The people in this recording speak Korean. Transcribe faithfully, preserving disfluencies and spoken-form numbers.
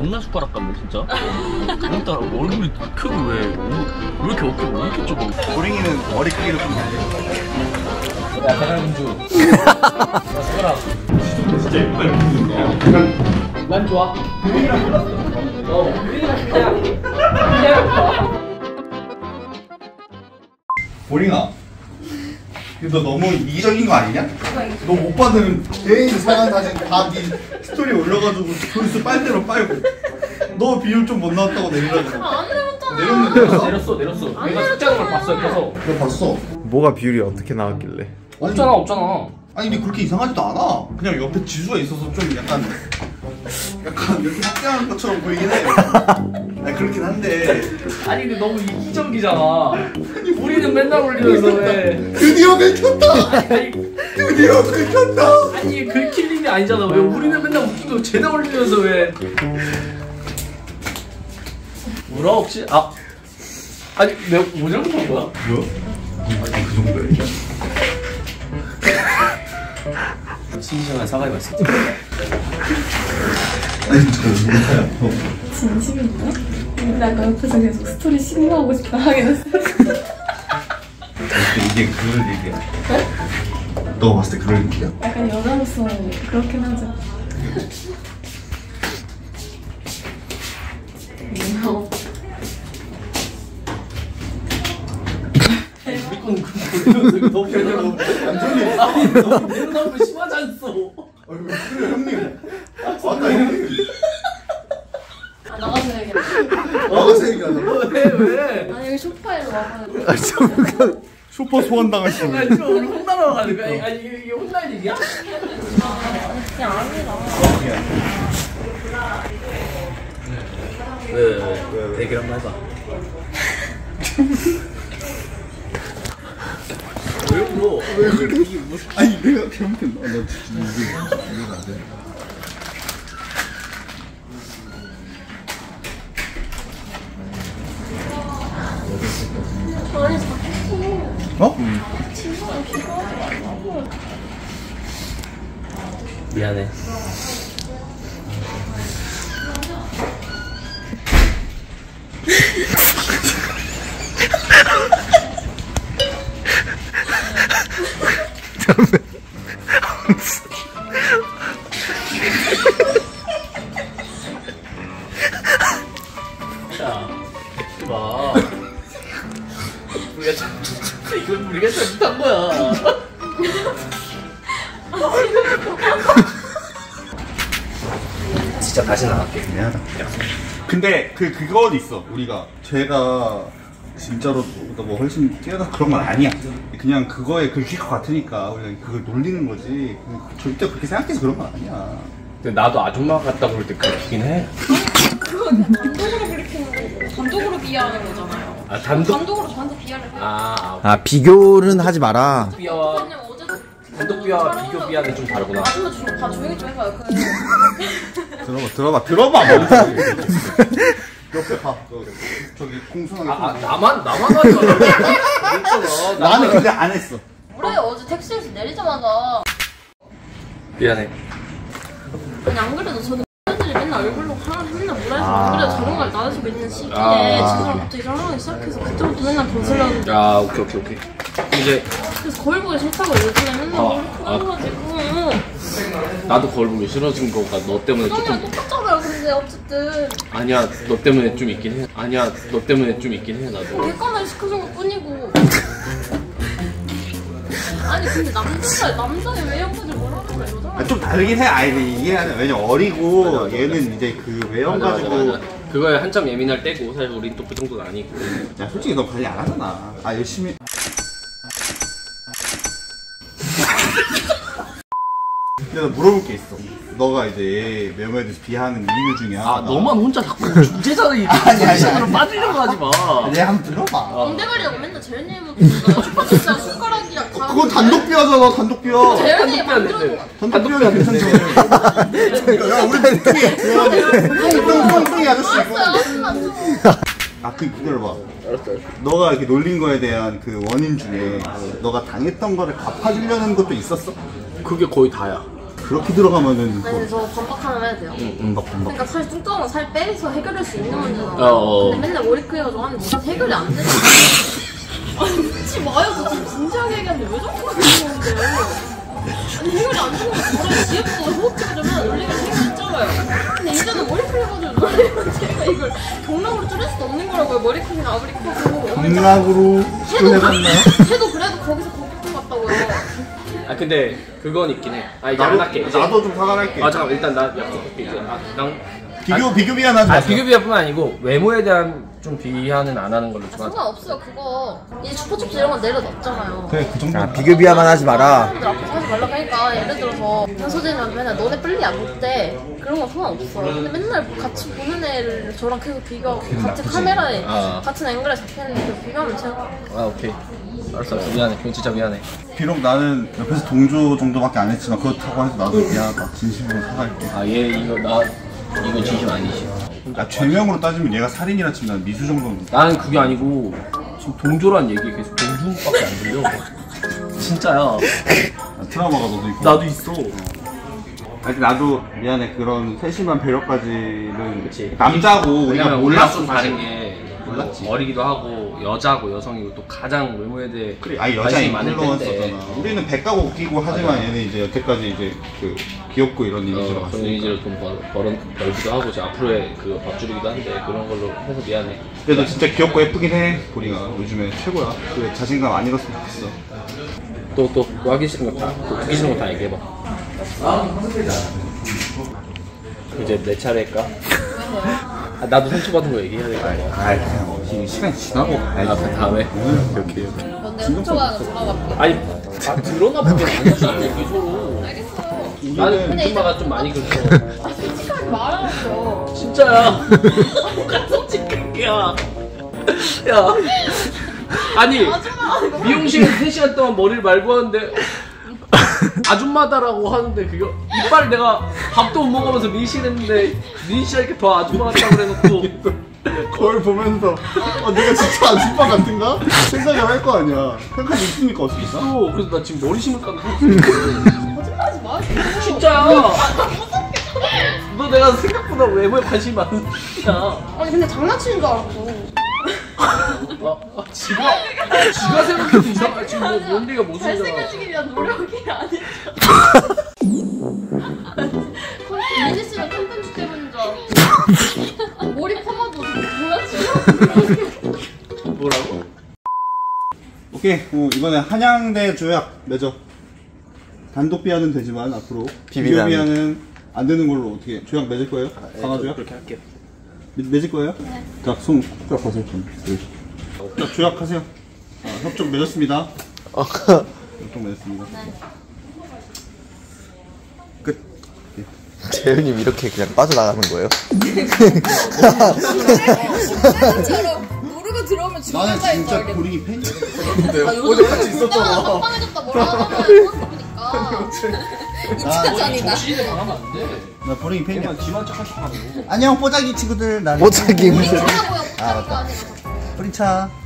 장난 숟가락 같네 진짜. 오늘따라 얼굴이 크고 왜, 왜 이렇게 어깨가 왜 이렇게 좁아? 고랭이는 머리 크기로 좀 달려. 야 대갈공주. 야 숟가락. 진짜 옛날 분인데 약간 난 좋아. 고랭이랑 몰랐어. 어 고랭이랑 진짜. 고랭아, 너 너무 이기적인 거 아니냐? 너 오빠들은 개인 사진 사진 다 네 스토리 올려가지고 조회수 빨대로 빨고 너 비율 좀 못 나왔다고 내리라고. 안 내렸잖아. 내렸는데 내렸어 내렸어. 내가 숙제하는 걸 봤어 옆에서. 너 봤어? 뭐가 비율이 어떻게 나왔길래? 없잖아 없잖아. 아니 근데 그렇게 이상하지도 않아. 그냥 옆에 지수가 있어서 좀 약간 약간 이렇게 확대하는 것처럼 보이긴 해. 아니 그렇긴 한데. 아니 근데 너무 이기적이잖아. 우리는 맨날 올리면서 왜? 드디어 긁혔다. 아니 드디어 긁혔다. 아니 긁힐 일이 아니잖아. 왜 우리는 맨날 웃기고 쟤네 올리면서 왜? 뭐라 혹시? 아 아니 내가 뭐 잘못한 거야? 뭐야? 아니 그 정도야. 진심한 사과의 말씀. 아니 저 뭐야? 진심인데? 근데 아까 옆에서 계속 스토리 신고하고 싶다 하긴 했어. 이게 그럴 얘기야. 네? 너 봤을 때 그럴 얘기야? 약간 여자로서 그렇긴 하죠. 우리 거는 그 너무 너무 완전히 아니 너무 내려놓으면 심하지 않소. 아 왜 그래 형님? 아까 형님 아 나가서 얘기해. 나가서 얘기하자고. 왜 왜? 아니 여기 소파에 와가지고. 아 잠깐. 슈퍼 소환 당했어. 아니 지금 우리 혼나러 가는 거야? 아니 이게, 이게 혼날 일이야? 아 그냥 아니라. 왜 왜 왜 얘기를 한번 해봐. 왜 울어? 왜 그렇게 이게 무슨? 아니 내가 잘못했나? 나 진짜 이게 이해가 안 돼. 아니 자꾸 어? 친구랑 비교하지 말고. 미안해. 자, 봐. 우리가 참, 이건 우리가 잘못한 거야. 진짜 다시는 안 할게. 미안하다. 근데 그 그건 있어. 우리가 제가 진짜로 뭐 훨씬 뛰어나 그런 건 아니야. 그냥 그거에 긁힐 것 같으니까 우리가 그걸 놀리는 거지. 절대 그렇게 생각해서 그런 건 아니야. 근데 나도 아줌마 같다 그럴 때 긁히긴 해. 그건 단독으로 그렇게 단독으로 비하하는 거잖아요. 아 단독? 단독으로 저한테 비하를 해요. 아, 아 비교는 하지 마라. 비하와 그냥 어제 단독 비하와 비교 비하는 좀 다르구나. 아줌마 좀 다 조용히 좀 해봐요. 그 들어봐, 들어봐, 들어봐. 옆에 가. 저기 공손하게. 아, 아 나만 나만 하지 말라고. 나는 근데 안 했어. 그래 어제 택시에서 내리자마자 미안해. 아니 안 그래도 저는 X들이 맨날 얼굴로 하나 맨날 뭐라 해서 안 그래도 저런 걸 나눠주고 있는 시기에 아. 지금 갑자기 저러기 시작해서 그때부터 맨날 거슬렸는데 아 오케이 오케이 오케이. 이제 그래서 거울 보기 싫다고 요즘에 맨날 아, 얼굴 풀어가지고 나도 거울 보기 싫어진 거가 너 때문에 그러면 조금. 똑같잖아요 근데 어쨌든 아니야 너 때문에 좀 있긴 해. 아니야 너 때문에 좀 있긴 해 나도. 객관을 시켜준 것 뿐이고 아니 근데 남자가 남자의 외형까지 뭐라는 거야 여자가 아, 좀 다르긴 해. 아이 이게 왜냐면 어리고 맞아, 맞아, 얘는 맞아. 이제 그 외형 맞아, 가지고. 맞아, 맞아. 그거에 한참 예민할 때고 사실 우린 또 그 정도는 아니고. 야 솔직히 너 관리 안 하잖아. 아 열심히. 근데 나 물어볼 게 있어. 너가 이제 매형에 대해서 비하하는 이유 중에 하나. 아 너만 혼자 자꾸 주제자를 이 아니, 아니, 주제로 아니. 빠지려고 하지 마. 내가 한번 들어봐. 공대가리라고 맨날 재현이 해보니까 초파초차 숟가락이랑 다 그건 단독 비하잖아. 단독 비하. 재현이 단독 만들어 단독 비하 괜찮지. 야 우리 뚱뚱이 뚱뚱이 아저씨. 알았어요 아줌마 좀 아그 기다려봐. 너가 이렇게 놀린 거에 대한 그 원인 중에 너가 당했던 거를 갚아주려는 것도 있었어? 그게 거의 다야. 그렇게 들어가면은 아니 근데 저 반박하면 해야 돼요. 반박 반박. 그러니까 살 뚱뚱한 살 빼서 해결할 수 있는 문제잖아. 어, 어. 근데 맨날 머리 크해가지고 하는데 진짜 해결이 안 되잖아. 아니 묻지 마요. 저 지금 진지하게 얘기하는데 왜 자꾸 그러는 건데요? 아니 해결이 안 되는 거 뭐라 지혜부터 호흡 찍어주면 원래가 해결했잖아요. 근데 이제는 머리 크해가지고 제가 이걸 경락으로 줄일 수도 없는 거라고요. 머리 크기는 아무리 크고 경락으로 시도해봤나요? 해도 그래도 거기서 거기 것 같다고요. 아 근데 그건 있긴 해. 아 이제 나도- 안 할게. 이제. 나도 좀 화가 날게. 아 잠깐 일단 나 약속할게 이제. 아, 난 비교 비교 비하하지 아 마세요. 비교 비하뿐만 아니고 외모에 대한 좀 비하는 안 하는 걸로 아, 좋아. 상관없어요. 그거 이제 chupachups 이런 건 내려놨잖아요. 그래 그 정도. 야, 비교 비하만 하지 마라. 사람들 앞에서 하지 말라고 하니까 예를 들어서 현소진이랑 맨날 너네 빨리 안 볼 때 그런 건 상관없어. 근데 맨날 같이 보는 애를 저랑 계속 비교하고 같은 카메라에 아. 같은 앵글에 잡혀있는데 그 비교하면 제가 아 오케이. 알았어 알았어 미안해. 그건 진짜 미안해. 비록 나는 옆에서 동조 정도밖에 안 했지만 그렇다고 해서 나도 미안하다. 진심으로 사과할게. 아 얘 이거 나 이거 진심 아니지. 아 죄명으로 따지면 얘가 살인이라 치면 난 미수 정도는. 나는 그게 아니고 지금 동조란 얘기 계속 동조밖에 안 들려. 진짜야. 아, 트라우마가 너도 있고. 나도 있어. 아니 나도 미안해. 그런 세심한 배려까지는 그치. 남자고 우리가 왜냐면 몰랐어. 좀 다른 게 몰랐지. 어리기도 하고 여자고 여성이고 또 가장 외모에 대해 그래, 아니 여자 관심이 많을 텐데. 인플루언서잖아. 우리는 배까고 웃기고 하지만 맞아. 얘는 이제 여태까지 이제 그 귀엽고 이런 이미지로 어, 그런 갔으니까. 이미지를 좀 벌, 벌, 벌기도 하고 이제 앞으로의 그 밥줄이기도 한데 그런 걸로 해서 미안해. 그래도 진짜 귀엽고 예쁘긴 해. 보리가 요즘에 최고야. 그 자신감 안 잃었으면 좋겠어. 또 또 하기 싫은 거 다, 또 하기 싫은 거 다 얘기해봐. 이제 내 차례일까? 아, 나도 상처받은 거 얘기해야 될 거 아니야. 아이 그냥 지금 시간이 지나고. 아, 그 다음에. 이렇게 이렇게. 근데 상처가 돌아갈게. 아니, 아, 들어나 보긴 아니지. 여기 서로. 알겠어요. 나는 근데 금마가 좀 많이 그랬어. 아 솔직하게 말하라고. 진짜야. 솔직하게야. 야. 아니, 미용실에 세 시간 동안 머리를 말고 하는데 아줌마다라고 하는데 그거 이빨 내가 밥도 못 먹으면서 미실했는데 미실 이렇게 더 아줌마 같다고 그래놓고 거울 보면서 어, 내가 진짜 아줌마 같은가? 생각을 할 거 아니야. 생각이 있으니까 어떻게 있어? 또 그래서 나 지금 머리 심을까 거짓말하지 마. 진짜야. 너 내가 생각보다 외모에 관심이 많은 야. 아니 근데 장난치는 줄 알았어. 아, 아 지가 지가 생각해도 이상해. 지금 뭐 뭔리가 무슨 잖아. 잘생겨지기 위한 노력이 아니죠. 민지 씨가 콘텐츠 때문인 줄 알았어. 머리 파마도 장난치고. 뭐라고? 오케이. 어, 이번에 한양대 조약 맺어. 단독 비하는 되지만 앞으로 비교 비비단. 비하는 안 되는 걸로 어떻게 조약 맺을 거예요? 강화 조약? 그렇게 할게요. 맺- 맺을 거예요? 네. 자, 손 조약 하세요. 네. 자, 조약하세요. 아, 협정 맺었습니다. 협정 맺었습니다. 네. 끝. 재현님 이렇게 그냥 빠져나가는 거예요? 진짜로 모르고 들어오면 나는 죽는다 진짜 했어. 고링이 팬이야. 아, 요즘 같이 있었잖아. 빵빵해졌다 뭐라 하면 보니까. 진짜잖아. 시대 망하면 안 돼. 나 고링이 팬이야. 걔만 지만 착한 척하고. 안녕 뽀짝이 친구들. 나는 뽀짝이. 뭐라고요? 아, 맞다. 뿌리차.